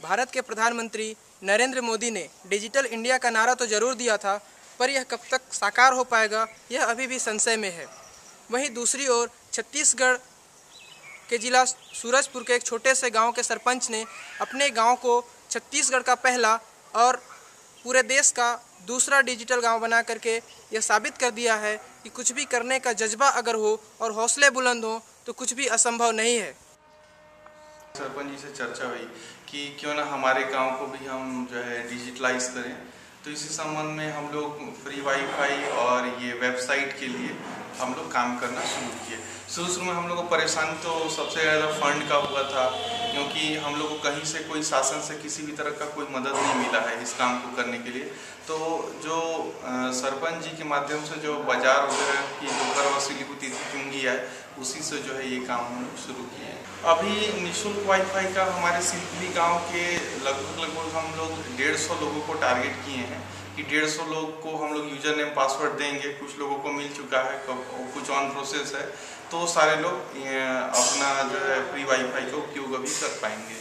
भारत के प्रधानमंत्री नरेंद्र मोदी ने डिजिटल इंडिया का नारा तो जरूर दिया था, पर यह कब तक साकार हो पाएगा यह अभी भी संशय में है। वहीं दूसरी ओर छत्तीसगढ़ के जिला सूरजपुर के एक छोटे से गांव के सरपंच ने अपने गांव को छत्तीसगढ़ का पहला और पूरे देश का दूसरा डिजिटल गांव बना करके यह साबित कर दिया है कि कुछ भी करने का जज्बा अगर हो और हौसले बुलंद हो तो कुछ भी असंभव नहीं है। सरपंच जी से चर्चा हुई कि क्यों ना हमारे गांव को भी हम जो है डिजिटलाइज करें, तो इसी संबंध में हम लोग फ्री वाईफाई और ये वेबसाइट के लिए हम लोग काम करना शुरू किए। शुरू में हम लोग को परेशानी तो सबसे ज़्यादा फंड का हुआ था, क्योंकि हम लोग को कहीं से कोई शासन से किसी भी तरह का कोई मदद नहीं मिला है इस काम को करने के लिए। तो जो सरपंच जी के माध्यम से जो बाजार वगैरह की जो कर वसूली की तिथि चुंगी है, उसी से जो है ये काम हम लोग शुरू किए हैं। अभी निःशुल्क वाईफाई का हमारे सिलफिली गांव के लगभग हम लोग 150 लोगों को टारगेट किए हैं कि 150 लोग को हम लोग यूजर नेम पासवर्ड देंगे। कुछ लोगों को मिल चुका है, कुछ ऑन प्रोसेस है, तो सारे लोग अपना जो है फ्री वाईफाई का उपयोग अभी कर पाएंगे।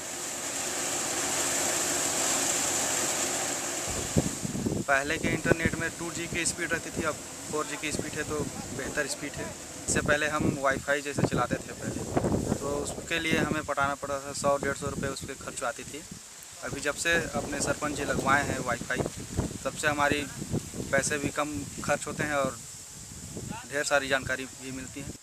पहले के इंटरनेट में 2G की स्पीड रहती थी, अब 4G की स्पीड है तो बेहतर स्पीड है। इससे पहले हम वाईफाई जैसे चलाते थे पहले, तो उसके लिए हमें पटाना पड़ता था 100-150 रुपये उसके खर्च आती थी। अभी जब से अपने सरपंच जी लगवाए हैं वाईफाई, तब से हमारी पैसे भी कम खर्च होते हैं और ढेर सारी जानकारी भी मिलती है।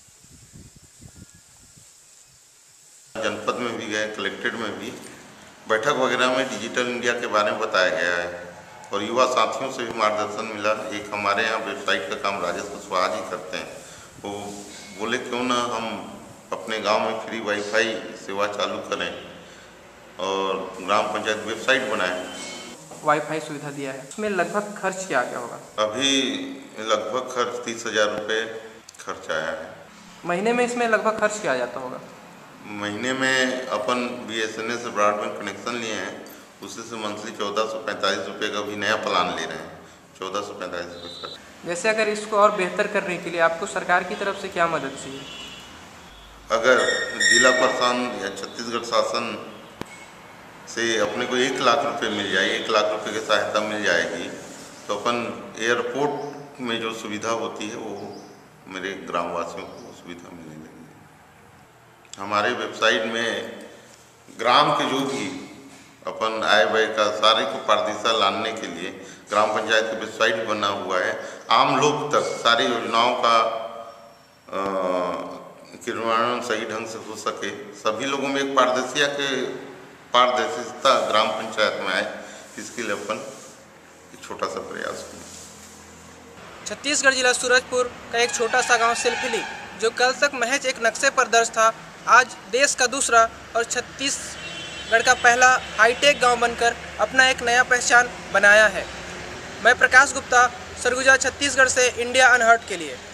जनपद में भी गए, कलेक्ट्रेट में भी बैठक वगैरह में डिजिटल इंडिया के बारे में बताया गया है और युवा साथियों से भी मार्गदर्शन मिला। एक हमारे यहाँ वेबसाइट का काम राजेश साहा जी करते हैं, वो बोले क्यों ना हम अपने गांव में फ्री वाईफाई सेवा चालू करें और ग्राम पंचायत वेबसाइट बनाएं। वाईफाई सुविधा दिया है, उसमें लगभग खर्च क्या होगा? अभी लगभग खर्च 30,000 रुपये खर्च आया है। महीने में इसमें लगभग खर्च क्या आ जाता होगा? महीने में अपन BSNL से ब्रॉडबैंड कनेक्शन लिए हैं, उससे से मंथली 1445 रुपये का भी नया प्लान ले रहे हैं। 1445 रुपये खर्च। जैसे अगर इसको और बेहतर करने के लिए आपको सरकार की तरफ से क्या मदद चाहिए? अगर जिला प्रशासन या छत्तीसगढ़ शासन से अपने को 1 लाख रुपए मिल जाए, 1 लाख रुपए की सहायता मिल जाएगी, तो अपन एयरपोर्ट में जो सुविधा होती है वो मेरे ग्रामवासियों को सुविधा मिलने लगेगी। हमारे वेबसाइट में ग्राम के जो भी अपन आय व्यय का सारे को पारदर्शिता लाने के लिए ग्राम पंचायत की वेबसाइट बना हुआ है। आम लोग तक सारी योजनाओं का क्रियान्वयन सही ढंग से हो सके, सभी लोगों में एक पारदर्शिता ग्राम पंचायत में आए, इसके लिए अपन एक छोटा सा प्रयास करें। छत्तीसगढ़ जिला सूरजपुर का एक छोटा सा गांव सिलफिली, जो कल तक महज एक नक्शे पर दर्ज था, आज देश का दूसरा और छत्तीसगढ़ का पहला हाईटेक गांव बनकर अपना एक नया पहचान बनाया है। मैं प्रकाश गुप्ता, सरगुजा छत्तीसगढ़ से इंडिया अनहर्ड के लिए।